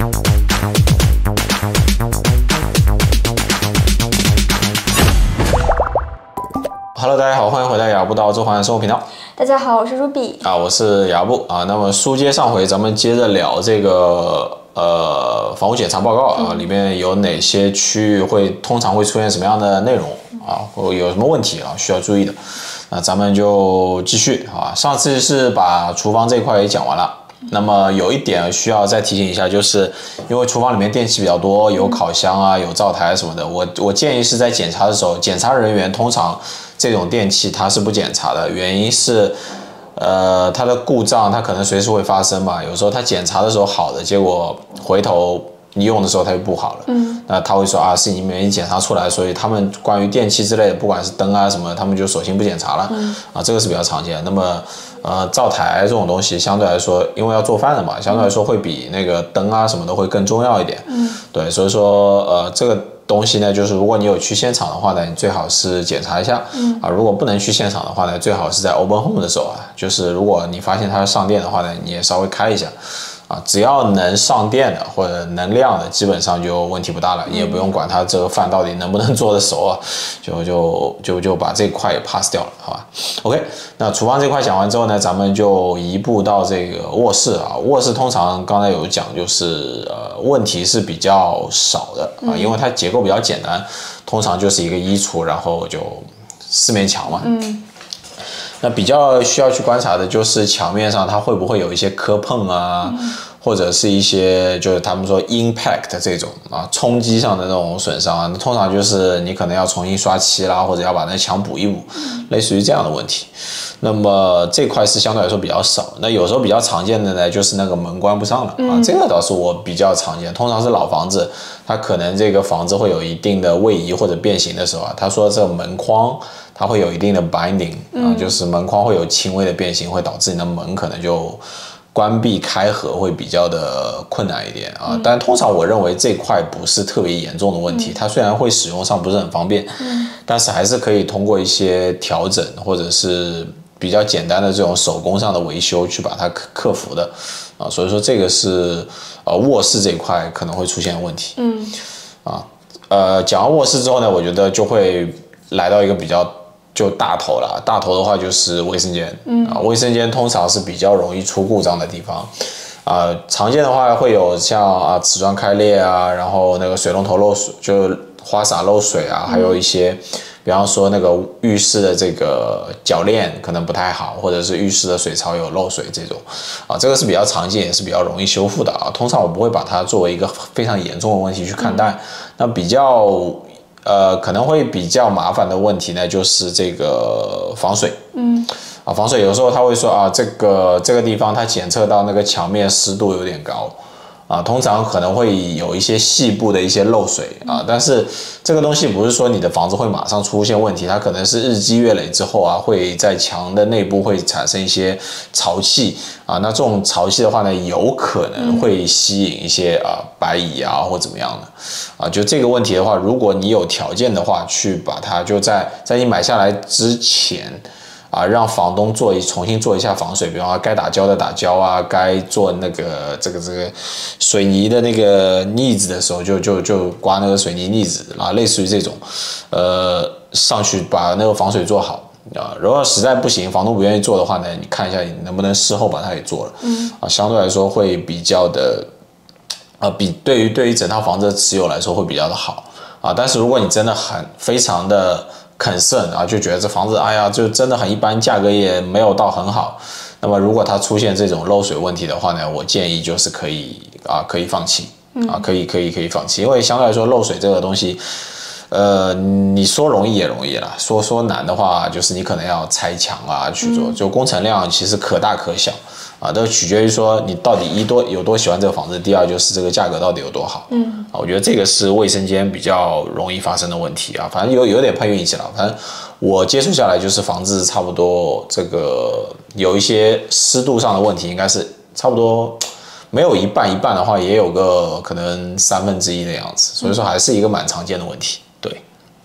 Hello， 大家好，欢迎回到雅布的澳洲华人生活频道。 大家好，我是 Ruby 啊，我是雅布啊。那么书接上回，咱们接着聊这个房屋检查报告啊，里面有哪些区域通常会出现什么样的内容啊，或有什么问题啊需要注意的？那咱们就继续啊。上次是把厨房这一块也讲完了。那么有一点需要再提醒一下，就是因为厨房里面电器比较多，有烤箱啊，有灶台什么的，我建议是在检查的时候，检查人员通常这种电器它是不检查的，原因是它的故障它可能随时会发生嘛，有时候它检查的时候好的，结果回头你用的时候它就不好了，那他会说啊是你没检查出来，所以他们关于电器之类的，不管是灯啊什么，他们就索性不检查了，啊这个是比较常见的。那么灶台这种东西相对来说，因为要做饭的嘛，相对来说会比那个灯啊什么的会更重要一点，对，所以说这个东西呢，就是如果你有去现场的话呢，你最好是检查一下，如果不能去现场的话呢，最好是在 open home 的时候啊，就是如果你发现它上电的话呢，你也稍微开一下。啊，只要能上电的或者能亮的，基本上就问题不大了，你也不用管它这个饭到底能不能做得熟啊，就把这块也 pass 掉了，好吧 ？OK， 那厨房这块讲完之后呢，咱们就移步到这个卧室啊。卧室通常刚才有讲，就是问题是比较少的啊，因为它结构比较简单，通常就是一个衣橱，然后就四面墙嘛。那比较需要去观察的就是墙面上它会不会有一些磕碰啊，或者是一些就是他们说 impact 这种啊冲击上的那种损伤啊，通常就是你可能要重新刷漆啦，或者要把那墙补一补，类似于这样的问题。那么这块是相对来说比较少，那有时候比较常见的呢，就是那个门关不上了啊，这个倒是我比较常见，通常是老房子，它可能这个房子会有一定的位移或者变形的时候啊，他说这个门框它会有一定的 binding 啊，就是门框会有轻微的变形，会导致你的门可能就关闭开合会比较的困难一点啊，但通常我认为这块不是特别严重的问题，它虽然会使用上不是很方便，但是还是可以通过一些调整或者是比较简单的这种手工上的维修去把它克服的啊，所以说这个是卧室这一块可能会出现问题，讲完卧室之后呢，我觉得就会来到一个比较就大头了，大头的话就是卫生间，卫生间通常是比较容易出故障的地方，常见的话会有像瓷砖开裂啊，然后那个水龙头漏水，就花洒漏水啊，还有一些，比方说那个浴室的这个铰链可能不太好，或者是浴室的水槽有漏水这种，这个是比较常见，也是比较容易修复的啊。通常我不会把它作为一个非常严重的问题去看待，那比较。可能会比较麻烦的问题呢，就是这个防水。防水有时候他会说啊，这个地方它检测到那个墙面湿度有点高。通常可能会有一些细部的一些漏水啊，但是这个东西不是说你的房子会马上出现问题，它可能是日积月累之后啊，会在墙的内部会产生一些潮气啊，那这种潮气的话呢，有可能会吸引一些白蚁啊或怎么样的就这个问题的话，如果你有条件的话，去把它就在你买下来之前。让房东重新做一下防水，比方说该打胶的打胶啊，该做那个这个水泥的那个腻子的时候，就刮那个水泥腻子啊，类似于这种，上去把那个防水做好啊。如果实在不行，房东不愿意做的话呢，你看一下你能不能事后把它给做了，相对来说会比较的，对于整套房子的持有来说会比较的好但是如果你真的非常的concern就觉得这房子哎呀就真的很一般，价格也没有到很好，那么如果它出现这种漏水问题的话呢，我建议就是可以放弃可以放弃，因为相对来说漏水这个东西你说容易也容易啦，说难的话就是你可能要拆墙去做，就工程量其实可大可小都取决于说你到底有多喜欢这个房子，第二就是这个价格到底有多好我觉得这个是卫生间比较容易发生的问题反正有点碰运气了，反正我接触下来就是房子差不多这个有一些湿度上的问题，应该是差不多没有一半的话，也有个可能1/3的样子，所以说还是一个蛮常见的问题。对，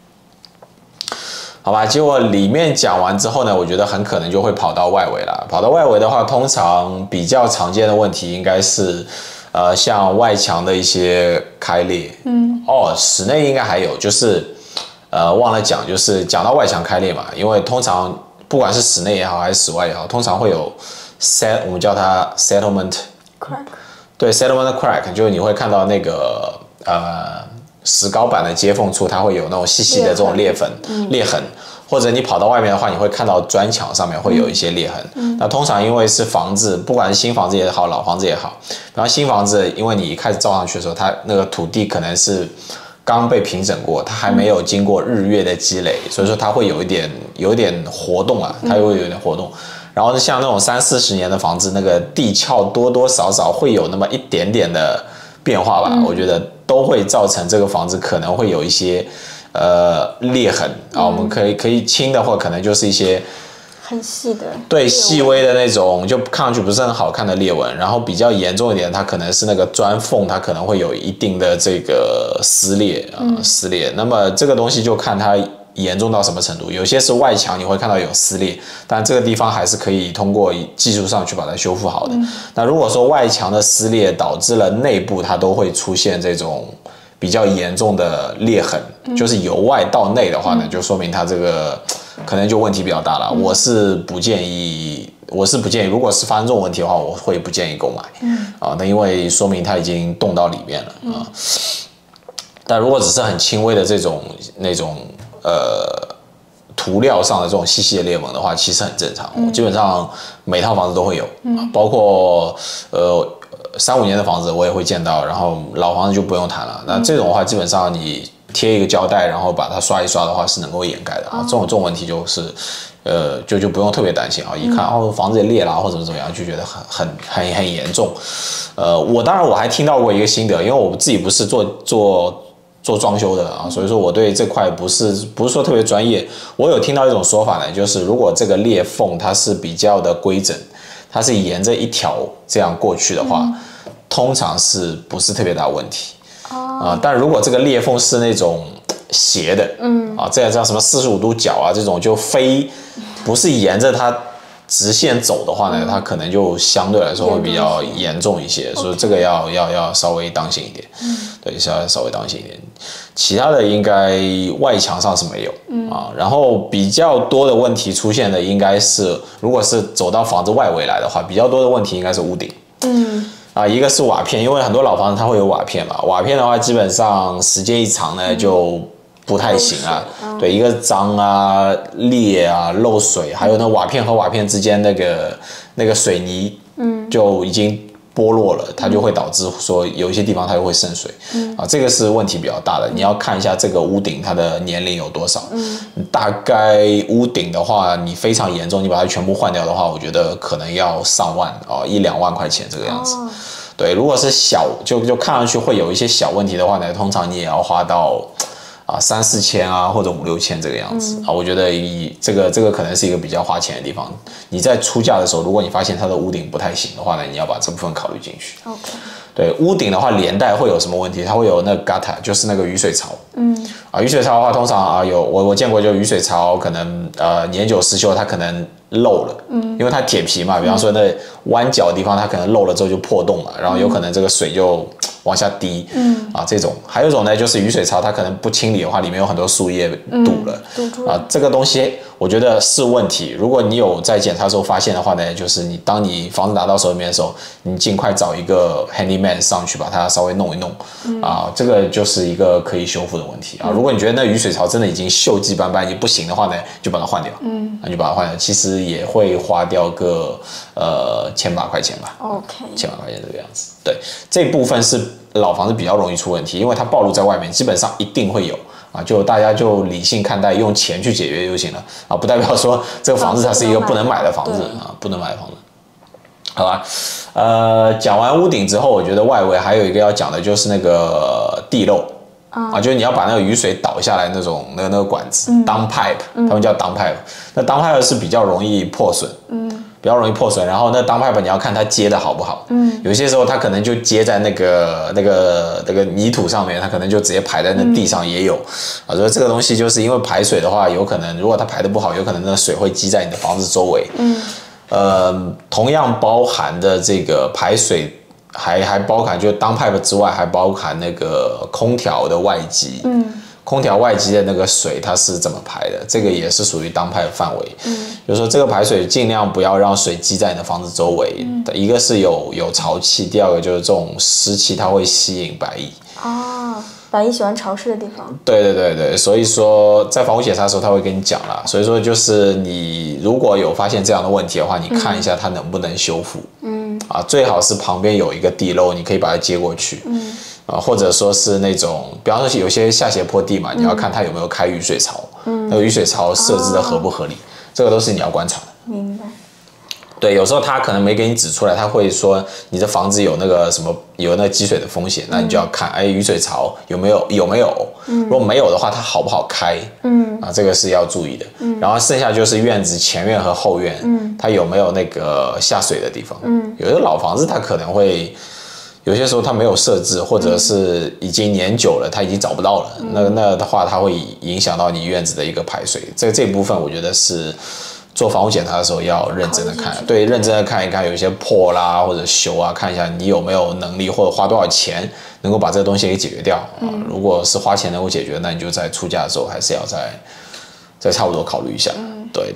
好吧，结果里面讲完之后呢，我觉得很可能就会跑到外围了。跑到外围的话，通常比较常见的问题应该是像外墙的一些开裂，室内应该还有，就是忘了讲，就是讲到外墙开裂嘛，因为通常不管是室内也好还是室外也好，通常会有我们叫它 settlement crack， 对 settlement crack， 就是你会看到那个石膏板的接缝处，它会有那种细细的这种裂痕。或者你跑到外面的话，你会看到砖墙上面会有一些裂痕。那通常因为是房子，不管是新房子也好，老房子也好，然后新房子，因为你一开始造上去的时候，它那个土地可能是刚被平整过，它还没有经过日月的积累，所以说它会有一点活动啊，它会有一点活动。然后像那种30-40年的房子，那个地壳多多少少会有那么一点点的变化吧，我觉得都会造成这个房子可能会有一些。裂痕啊，我们可以轻的话，可能就是一些很细的， 对细微的那种，就看上去不是很好看的裂纹。然后比较严重一点，它可能是那个砖缝，它可能会有一定的这个撕裂啊，撕裂。那么这个东西就看它严重到什么程度。有些是外墙你会看到有撕裂，但这个地方还是可以通过技术上去把它修复好的。那如果说外墙的撕裂导致了内部它都会出现这种比较严重的裂痕，就是由外到内的话呢，就说明它这个可能就问题比较大了。我是不建议，如果是发生这种问题的话，我会不建议购买。那因为说明它已经动到里面了啊。但如果只是很轻微的那种涂料上的这种细细的裂纹的话，其实很正常。基本上每套房子都会有，包括3-5年的房子我也会见到，然后老房子就不用谈了。那这种的话，基本上你贴一个胶带，然后把它刷一刷的话，是能够掩盖的啊。这种问题就是就不用特别担心啊。一看房子也裂了或者怎么样，就觉得很严重。我当然我还听到过一个心得，因为我自己不是做装修的啊，所以说我对这块不是说特别专业。我有听到一种说法呢，就是如果这个裂缝它是比较的规整，它是沿着一条这样过去的话，通常是不是特别大问题但如果这个裂缝是那种斜的，这样什么45度角啊这种，就不是沿着它直线走的话呢，它可能就相对来说会比较严重一些，所以这个要稍微当心一点。对，稍微当心一点。其他的应该外墙上是没有然后比较多的问题出现的应该是，如果是走到房子外围来的话，比较多的问题应该是屋顶。一个是瓦片，因为很多老房子它会有瓦片嘛，瓦片的话基本上时间一长呢就不太行啊。对，一个脏啊、裂啊、漏水，还有那瓦片和瓦片之间那个水泥就已经剥落了，它就会导致说有一些地方它就会渗水这个是问题比较大的。你要看一下这个屋顶它的年龄有多少，大概屋顶的话，你非常严重，你把它全部换掉的话，我觉得可能要上万1-2万块钱这个样子。对，如果是小就看上去会有一些小问题的话呢，通常你也要花到3-4千或者5-6千这个样子我觉得这个可能是一个比较花钱的地方。你在出价的时候，如果你发现它的屋顶不太行的话呢，你要把这部分考虑进去。对，屋顶的话连带会有什么问题？它会有那个 gutter， 就是那个雨水槽。雨水槽的话，通常我见过，就雨水槽可能年久失修，它可能漏了，因为它铁皮嘛，比方说那弯角的地方，它可能漏了之后就破洞了，然后有可能这个水就往下滴，这种。还有一种呢，就是雨水槽它可能不清理的话，里面有很多树叶堵了，这个东西我觉得是问题。如果你有在检查的时候发现的话呢，就是当你房子拿到手里面的时候，你尽快找一个 handyman 上去把它稍微弄一弄这个就是一个可以修复的问题如果你觉得那雨水槽真的已经锈迹斑斑，已经不行的话呢，就把它换掉，那就把它换掉，其实也会花掉个千把块钱吧，1000把块钱这个样子。对，这部分是老房子比较容易出问题，因为它暴露在外面，基本上一定会有就大家就理性看待，用钱去解决就行了不代表说这个房子它是一个不能买的房子不能买的房子。好吧，讲完屋顶之后，我觉得外围还有一个要讲的就是那个地漏就是你要把那个雨水倒下来那种那个管子，down pipe， 他们叫down pipe。那down pipe是比较容易破损，然后那down pipe你要看它接的好不好，有些时候它可能就接在那个泥土上面，它可能就直接排在那地上也有所以这个东西就是因为排水的话，有可能如果它排的不好，有可能那水会积在你的房子周围。同样包含的这个排水还包含就当 pipe 之外，还包含那个空调的外机。空调外机的那个水它是怎么排的？这个也是属于当 pipe 范围。就是说这个排水尽量不要让水积在你的房子周围。一个是有潮气，第二个就是这种湿气它会吸引白蚁。 白蚁喜欢潮湿的地方。 对，所以说在房屋检查的时候他会跟你讲啦。所以说就是你如果有发现这样的问题的话，你看一下它能不能修复。最好是旁边有一个地漏，你可以把它接过去。或者说是那种，比方说有些下斜坡地嘛，你要看它有没有开雨水槽，那个雨水槽设置的合不合理，这个都是你要观察的。 明白。 对，有时候他可能没给你指出来，他会说你的房子有那个什么有那个积水的风险，那你就要看，雨水槽有没有？如果没有的话，它好不好开？这个是要注意的。然后剩下就是院子前院和后院，它有没有那个下水的地方？有的老房子它可能会。有些时候它没有设置，或者是已经年久了，它已经找不到了。那的话，它会影响到你院子的一个排水。这部分我觉得是做房屋检查的时候要认真的看，对，认真的看一看，有一些破啦或者修啊，看一下你有没有能力或者花多少钱能够把这个东西给解决掉。如果是花钱能够解决，那你就在出价的时候还是要再差不多考虑一下。对。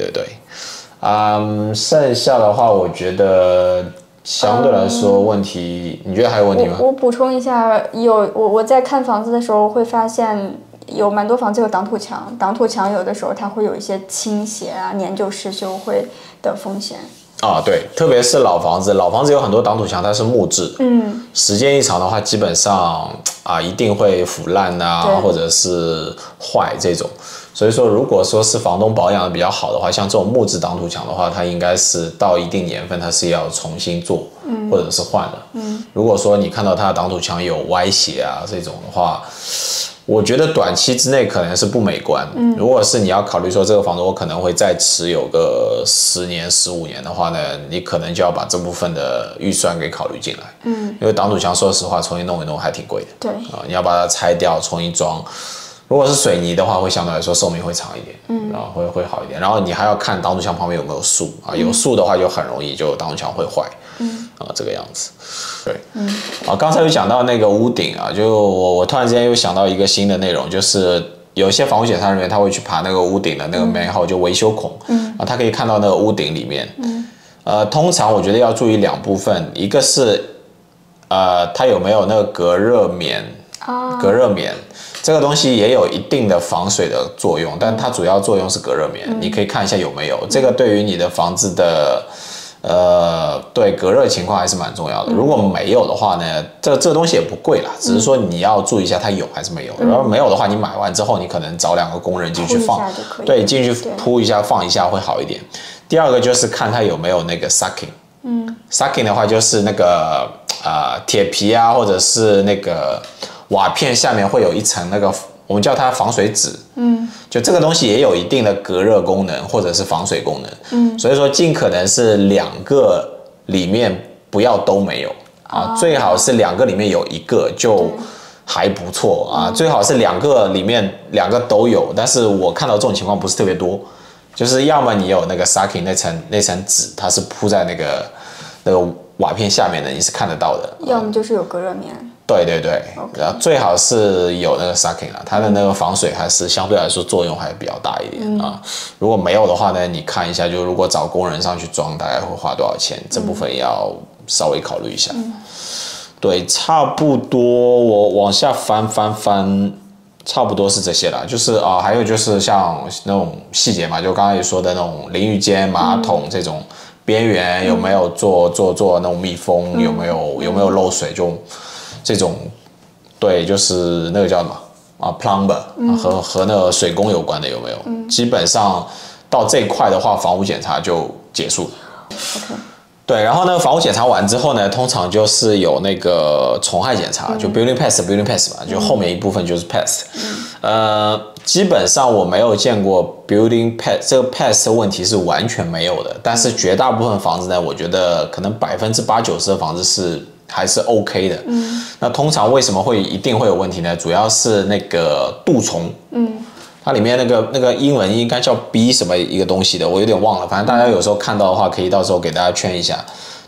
剩下的话，我觉得。相对来说，问题你觉得还有问题吗？ 我补充一下，我在看房子的时候会发现有蛮多房子有挡土墙，挡土墙有的时候它会有一些倾斜年久失修会的风险。 对，特别是老房子有很多挡土墙它是木质，时间一长的话，基本上一定会腐烂或者是坏这种。所以说，如果说是房东保养的比较好的话，像这种木质挡土墙的话，它应该是到一定年份它是要重新做，或者是换的。如果说你看到它的挡土墙有歪斜这种的话，我觉得短期之内可能是不美观。如果是你要考虑说这个房子我可能会再持有个10年、15年的话呢，你可能就要把这部分的预算给考虑进来。因为挡土墙说实话重新弄一弄还挺贵的。 对。 你要把它拆掉重新装。如果是水泥的话，会相对来说寿命会长一点，然后会好一点。然后你还要看挡土墙旁边有没有树有树的话就很容易就挡土墙会坏，这个样子。对，刚才有讲到那个屋顶就我突然之间又想到一个新的内容，就是有一些房屋检查人员他会去爬那个屋顶的那个门号，就维修孔，他可以看到那个屋顶里面，通常我觉得要注意2部分，一个是它有没有那个隔热棉，这个东西也有一定的防水的作用，但它主要作用是隔热棉，你可以看一下有没有。这个对于你的房子的对隔热情况还是蛮重要的。如果没有的话呢，这东西也不贵啦，只是说你要注意一下它有还是没有。然后没有的话，你买完之后你可能找2个工人进去放，对，进去铺一下放一下会好一点。第二个就是看它有没有那个 sucking，sucking 的话就是那个铁皮或者是那个。瓦片下面会有一层那个，我们叫它防水纸，就这个东西也有一定的隔热功能或者是防水功能，所以说尽可能是2个里面不要都没有最好是2个里面有1个就还不错最好是2个里面2个都有，但是我看到这种情况不是特别多，就是要么你有那个 sucking 那层纸，它是铺在那个瓦片下面的，你是看得到的， 要么就是有隔热棉。 对，然后最好是有那个 sucking 它的那个防水还是相对来说作用还比较大一点如果没有的话呢，你看一下，就如果找工人上去装，大概会花多少钱，这部分也要稍微考虑一下。对，差不多我往下翻，差不多是这些啦。就是还有就是像那种细节嘛，就刚刚也说的那种淋浴间、马桶这种边缘有没有做那种密封，有没有漏水，就。这种，对，就是那个叫什么plumber 和那个水工有关的有没有？基本上到这一块的话，房屋检查就结束了。 OK。 对，然后呢，房屋检查完之后呢，通常就是有那个虫害检查，就 building pest 嘛，就后面一部分就是 pest。基本上我没有见过 building pest 这个 pest 问题是完全没有的，但是绝大部分房子呢，我觉得可能80%-90%的房子还是 OK 的。那通常为什么一定会有问题呢？主要是那个蠹虫。它里面那个英文应该叫 B 什么一个东西的，我有点忘了。反正大家有时候看到的话，可以到时候给大家圈一下。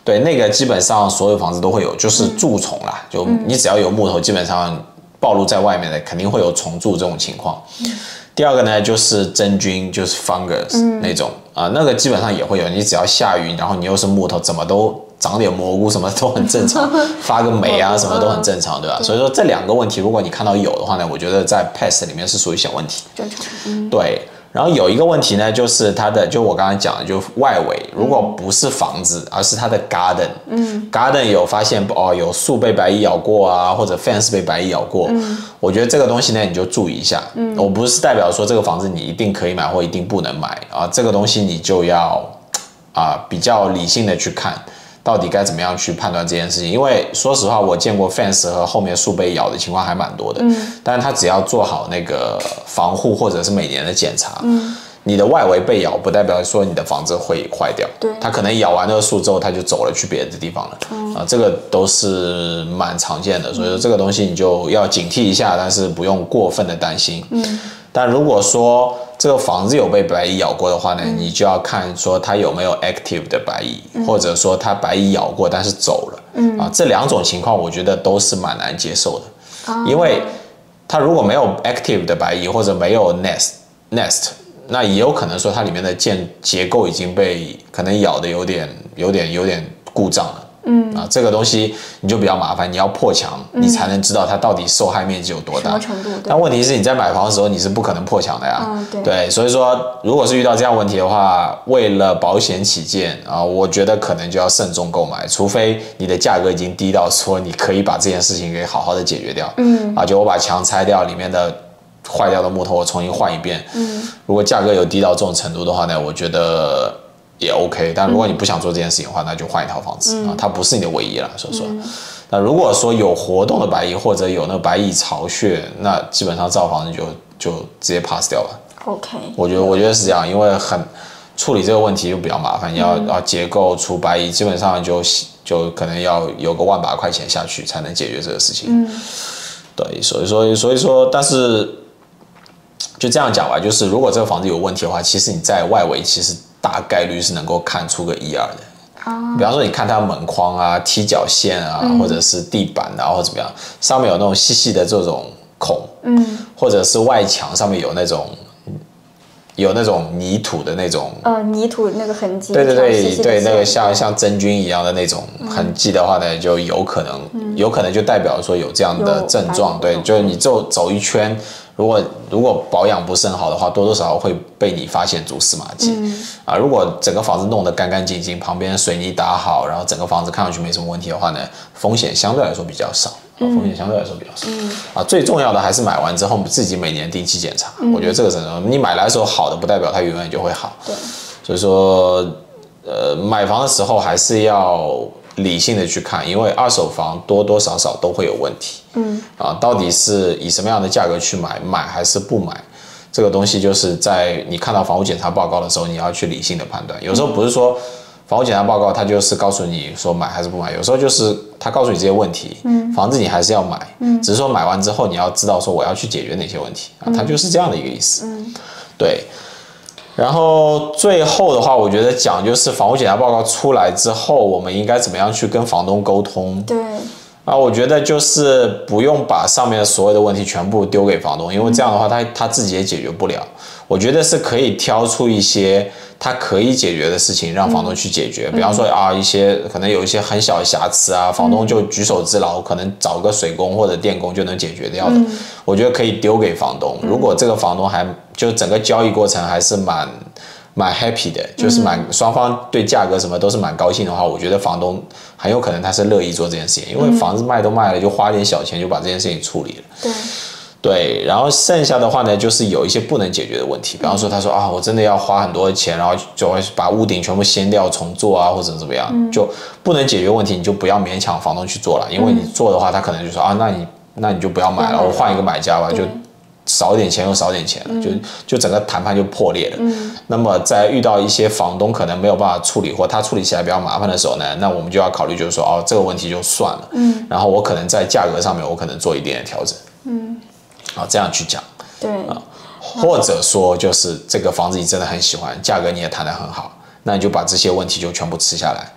对，那个基本上所有房子都会有，就是蛀虫啦，就你只要有木头，基本上暴露在外面的肯定会有虫蛀这种情况。第二个呢，就是真菌，就是 fungus 那种啊，那个基本上也会有。你只要下雨，然后你又是木头，怎么都长点蘑菇，什么都很正常，发个霉啊，什么都很正常，对吧？所以说这2个问题，如果你看到有的话呢，我觉得在 pest 里面是属于小问题， 正常。 对。然后有一个问题呢，就是它的，就我刚才讲的，就外围，如果不是房子，而是它的 garden，garden 有发现哦，有树被白蚁咬过啊，或者 fence 被白蚁咬过，我觉得这个东西呢，你就注意一下。我不是代表说这个房子你一定可以买或一定不能买啊，这个东西你就要比较理性的去看。到底该怎么样去判断这件事情？因为说实话，我见过 fence 和后面树被咬的情况还蛮多的。但是它只要做好那个防护或者是每年的检查，你的外围被咬不代表说你的房子会坏掉。 对， 它可能咬完那个树之后，它就走了去别的地方了。这个都是蛮常见的，所以说这个东西你就要警惕一下，但是不用过分的担心。但如果说这个房子有被白蚁咬过的话呢，你就要看说它有没有 active 的白蚁，或者说它白蚁咬过但是走了。这2种情况我觉得都是蛮难接受的。因为它如果没有 active 的白蚁或者没有 nest， 那也有可能说它里面的结构已经被可能咬的有点故障了。这个东西你就比较麻烦，你要破墙，你才能知道它到底受害面积有多大。 什么程度？ 但问题是你在买房的时候你是不可能破墙的呀。 对， 所以说如果是遇到这样问题的话，为了保险起见我觉得可能就要慎重购买，除非你的价格已经低到说你可以把这件事情给好好的解决掉。就我把墙拆掉，里面的坏掉的木头我重新换一遍。如果价格有低到这种程度的话呢，我觉得也 OK， 但如果你不想做这件事情的话，那就换一套房子它不是你的唯一了，说实话。那如果说有活动的白蚁或者有那个白蚁巢穴，那基本上造房子就直接 pass 掉了。 OK， 我觉得是这样，因为处理这个问题就比较麻烦，你要结构除白蚁，基本上就可能要有个18000块钱下去才能解决这个事情。对，所以说，但是就这样讲吧，就是如果这个房子有问题的话，其实你在外围其实大概率是能够看出个1、2的。比方说你看它门框啊、踢脚线啊，或者是地板啊，或者怎么样，上面有那种细细的这种孔，或者是外墙上面有那种泥土的那种， 泥土那个痕迹， 对，那个像真菌一样的那种痕迹的话呢，就有可能就代表说有这样的症状。对，就是你走一圈，如果保养不是很好的话，多多少少会被你发现蛛丝马迹。如果整个房子弄得干干净净，旁边水泥打好，然后整个房子看上去没什么问题的话呢，风险相对来说比较少。最重要的还是买完之后自己每年定期检查。我觉得这个是你买来的时候好的，不代表它永远就会好。 对， 所以说买房的时候还是要理性的去看，因为二手房多多少少都会有问题。到底是以什么样的价格去买还是不买？这个东西就是在你看到房屋检查报告的时候，你要去理性的判断。有时候不是说房屋检查报告它就是告诉你说买还是不买，有时候就是它告诉你这些问题，房子你还是要买，只是说买完之后你要知道说我要去解决哪些问题它就是这样的一个意思。对。然后最后的话，我觉得讲就是房屋检查报告出来之后，我们应该怎么样去跟房东沟通。 对。 我觉得就是不用把上面的所有的问题全部丢给房东，因为这样的话他自己也解决不了。我觉得是可以挑出一些他可以解决的事情，让房东去解决。比方说一些可能有一些很小的瑕疵房东就举手之劳，可能找个水工或者电工就能解决掉的。我觉得可以丢给房东。如果这个房东就整个交易过程还是蛮 happy 的，就是双方对价格什么都是蛮高兴的话，我觉得房东很有可能他是乐意做这件事情，因为房子卖都卖了，就花点小钱就把这件事情处理了。对，然后剩下的话呢，就是有一些不能解决的问题，比方说他说我真的要花很多钱，然后就会把屋顶全部掀掉重做或者怎么样，就不能解决问题，你就不要勉强房东去做了，因为你做的话，他可能就说那你就不要买了，我换一个买家吧，就少一点钱又少点钱了，就整个谈判就破裂了。那么在遇到一些房东可能没有办法处理，或他处理起来比较麻烦的时候呢，那我们就要考虑就是说这个问题就算了，然后我可能在价格上面我可能做一点点调整，这样去讲。 对， 或者说就是这个房子你真的很喜欢，价格你也谈得很好，那你就把这些问题就全部吃下来。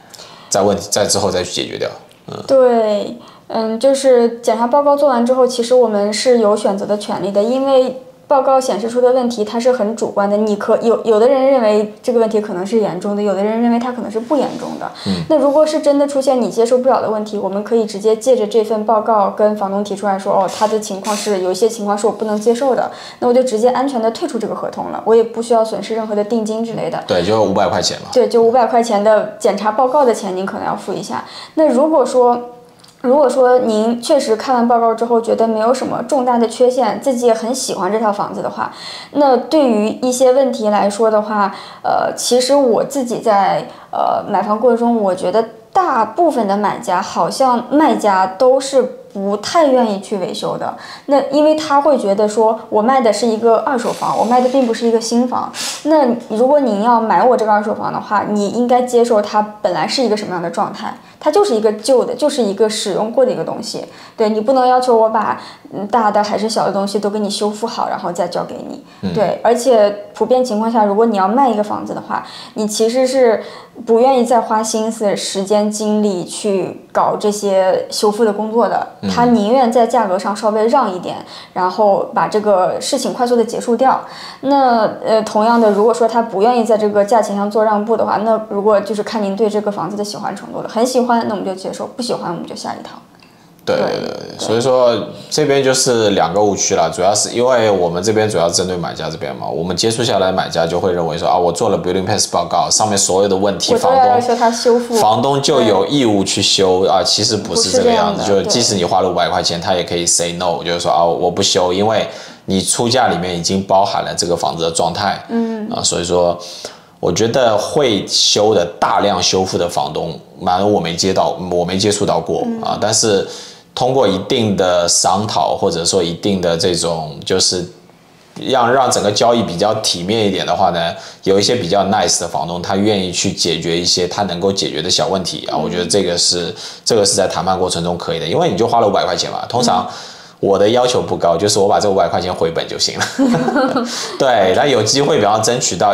在之后再去解决掉。 对，就是检查报告做完之后，其实我们是有选择的权利的，因为报告显示出的问题它是很主观的，有的人认为这个问题可能是严重的，有的人认为它可能是不严重的。那如果是真的出现你接受不了的问题，我们可以直接借着这份报告跟房东提出来说，哦，他的情况是有一些情况是我不能接受的，那我就直接安全的退出这个合同了，我也不需要损失任何的定金之类的。 对，就500块钱嘛。 对，就500块钱的检查报告的钱，您可能要付一下。那如果说您确实看完报告之后觉得没有什么重大的缺陷，自己也很喜欢这套房子的话，那对于一些问题来说的话，其实我自己在买房过程中，我觉得大部分的买家好像卖家都是不太愿意去维修的。那因为他会觉得说，我卖的是一个二手房，我卖的并不是一个新房。那如果您要买我这个二手房的话，你应该接受它本来是一个什么样的状态。它就是一个旧的，就是一个使用过的一个东西。对，你不能要求我把大的还是小的东西都给你修复好，然后再交给你。对，而且普遍情况下，如果你要卖一个房子的话，你其实是不愿意再花心思、时间、精力去搞这些修复的工作的。他宁愿在价格上稍微让一点，然后把这个事情快速的结束掉。那同样的，如果说他不愿意在这个价钱上做让步的话，那如果就是看您对这个房子的喜欢程度了，很喜欢那我们就接受，不喜欢我们就下一趟。 对，所以说这边就是2个误区了，主要是因为我们这边主要针对买家这边嘛，我们接触下来，买家就会认为说啊，我做了 building pass 报告，上面所有的问题，房东就有义务去修啊，其实不是这个样子，就即使你花了500块钱，他也可以 say no， 就是说啊，我不修，因为你出价里面已经包含了这个房子的状态，所以说。我觉得会修的大量修复的房东，我没接触到过啊。但是通过一定的商讨，或者说一定的这种，就是让整个交易比较体面一点的话呢，有一些比较 nice 的房东，他愿意去解决一些他能够解决的小问题啊。我觉得这个是在谈判过程中可以的，因为你就花了500块钱嘛，通常。我的要求不高，就是我把这500块钱回本就行了。对，那有机会，比方争取到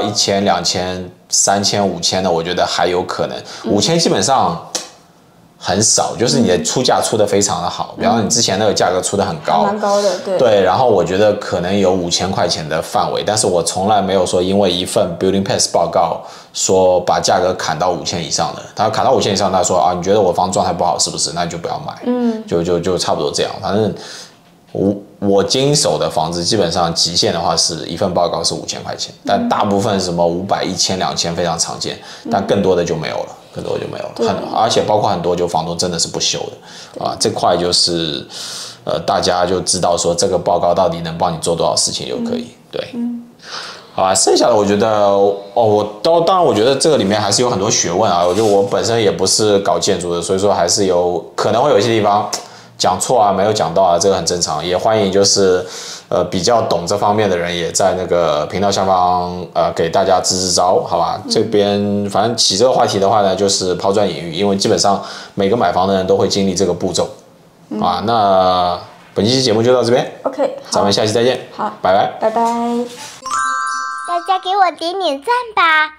1000、2000、3000、5000的，我觉得还有可能。5000基本上很少，就是你的出价出的非常的好，比方你之前那个价格出的很高， 蛮高的，对。 对，然后我觉得可能有5000块钱的范围，但是我从来没有说因为一份 building pass 报告说把价格砍到5000以上的，他砍到5000以上，他说啊，你觉得我房子状态不好是不是？那你就不要买，就差不多这样，反正。我经手的房子基本上极限的话是一份报告是5000块钱，但大部分什么500、1000、2000非常常见，但更多的就没有了，而且包括很多就房东真的是不修的啊，这块就是大家就知道说这个报告到底能帮你做多少事情就可以，对。好啊，剩下的我觉得当然我觉得这个里面还是有很多学问啊，我觉得我本身也不是搞建筑的，所以说还是可能会有一些地方。讲错啊，没有讲到啊，这个很正常。也欢迎就是比较懂这方面的人，也在那个频道下方给大家支招，好吧？这边反正起这个话题的话呢，就是抛砖引玉，因为基本上每个买房的人都会经历这个步骤啊。那本期节目就到这边 ，OK， 咱们下期再见， 好， 拜拜， 拜拜。 大家给我点点赞吧。